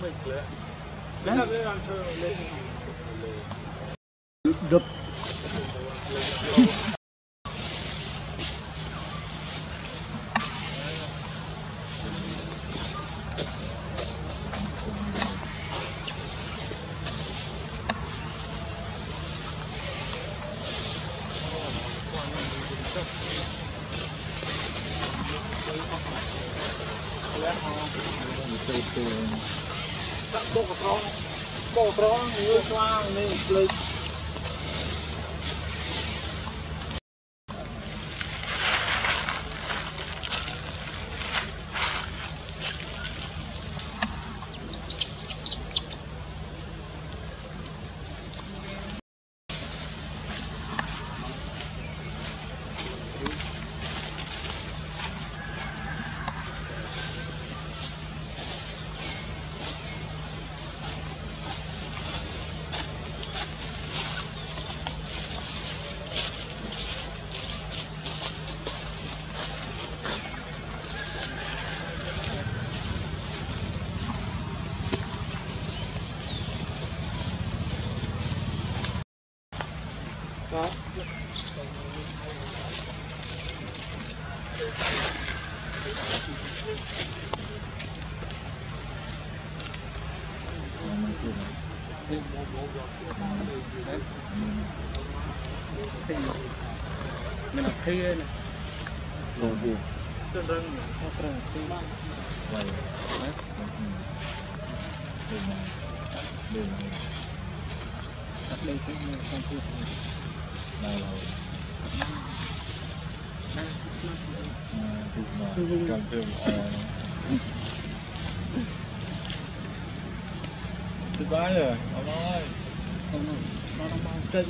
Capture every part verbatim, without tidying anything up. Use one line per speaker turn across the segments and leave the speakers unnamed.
đập bốc cái trống bốc cái trống như xoa này lấy đó. Mình học thi này. Rồi buồn. Trên rừng này, có rừng thi ba. Vậy. Đấy. Đường này. Đường này. Đặt đây cũng như con thi. Này là đây. Đây. Cầm thêm thứ ba rồi, ông ơi. Ông ơi, nó đang bao chân.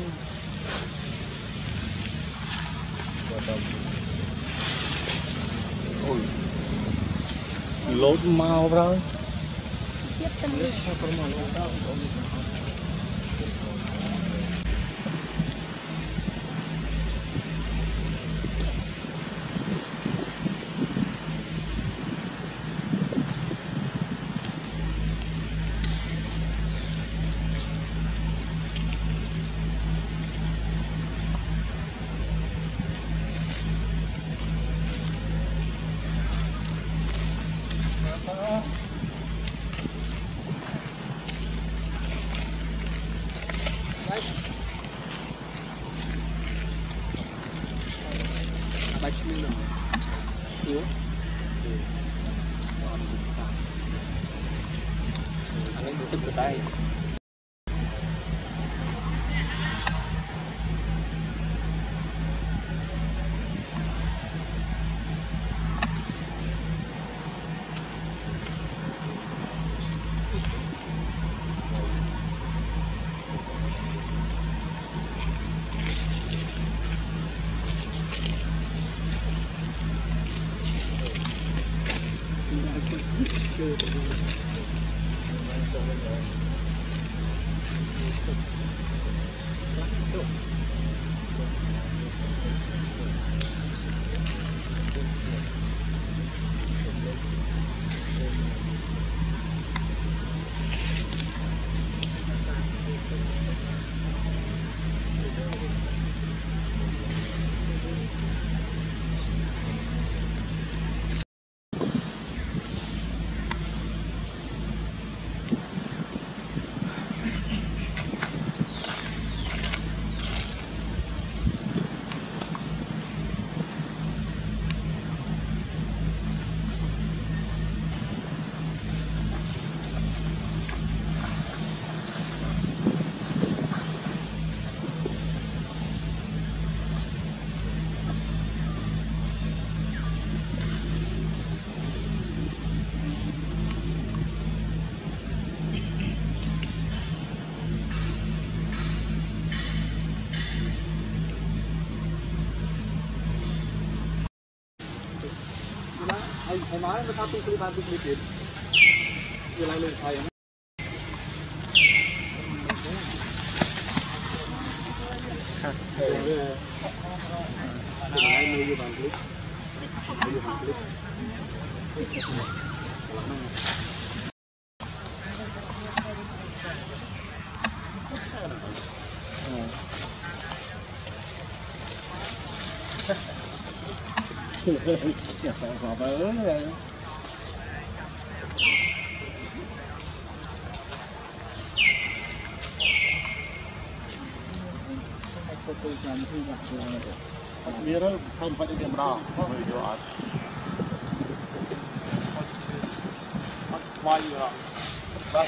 Ôi, lốt màu rồi. Tiếp tâm đi. Bạch minh rồi. Yếu. Anh ấy tức từ đây. Thầy nói nó tu clip tu clip điện giờ lại lên thầy này nuôi vô bằng clip nuôi vô bằng clip Họ phải ớn rồi. Bia đó không phải đi tìm đo, người vô ở. Quay rồi. Đây.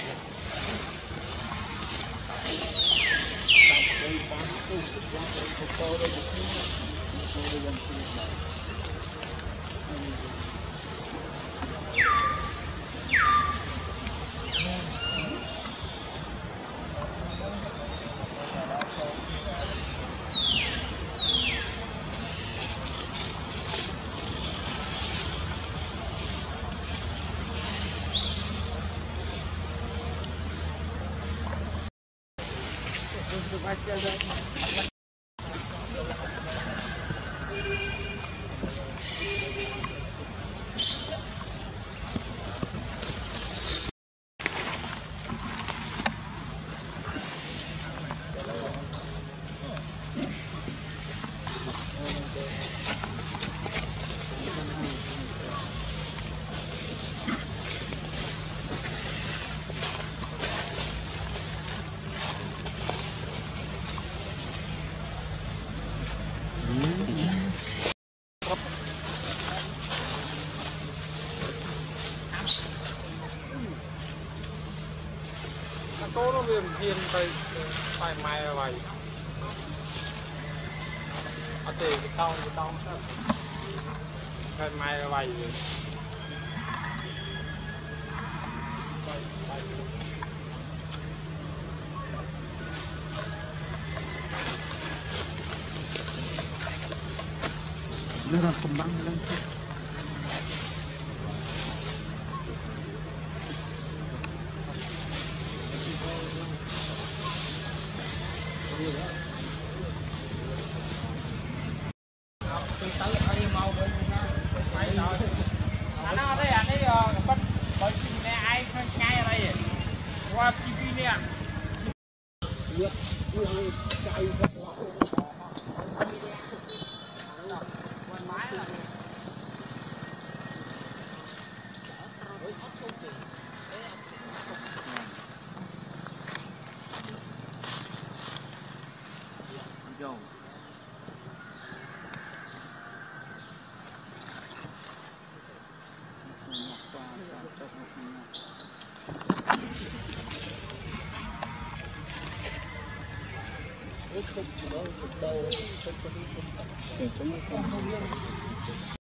Cô nó viêm viên tay tay mai vậy ở từ cái tông cái tông sao tay mai vậy
Nó ra không bắn lên.
anh ở đây anh ấy bắt bởi vì nè ai ngay ở đây qua ti vi nè
Để chúng